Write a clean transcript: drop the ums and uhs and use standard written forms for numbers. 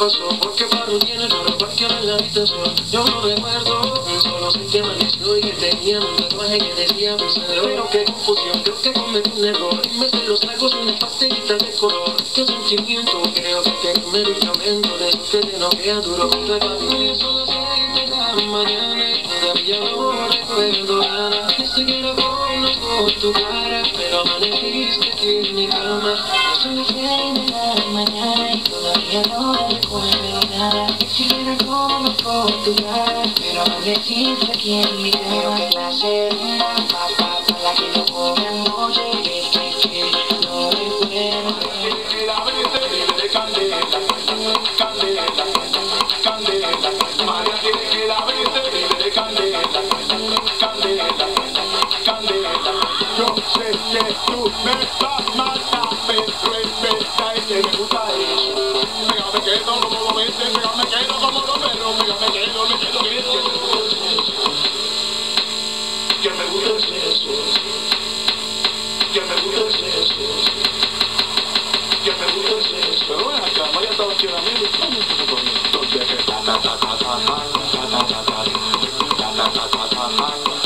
pasó, porque Farru tiene otro parqueado en la habitación. Yo no recuerdo, solo sé que amaneció y que tenía un tatuaje que decía Vicente. Pero qué confusión, creo que cometí un error. Y me los tragos en las pastillitas de color. Qué sentimiento, creo que hay que comer medicamento de esos que te noquea duro con tu hepatitis. Son las 6 de la mañana y todavía no recuerdo nada. Ni siquiera conozco tu cara, pero amaneciste aquí en mi cama. Son las 6 de la mañana y todavía no recuerdo nada. Ni siquiera conozco tu cara, pero amaneciste aquí en mi cama. Creo que la serena, papá, la que yo come anoche, que no recuerdo. La brisa de candela, candela, candela. María quiere que la brisa de candela, candela, candela. Yo sé que tú me vas a matar, pero es que me gusta eso. Me quedo como lo ves, me quedo como lo veo, me quedo, que me gusta el sexo, que me gusta el sexo, que me gusta el sexo. Pero bueno, acá María estaba aquí ahora mismo, ¿cómo se pone? Entonces, ta ta ta ta ta ta ta ta ta ta ta ta ta ta ta ta ta.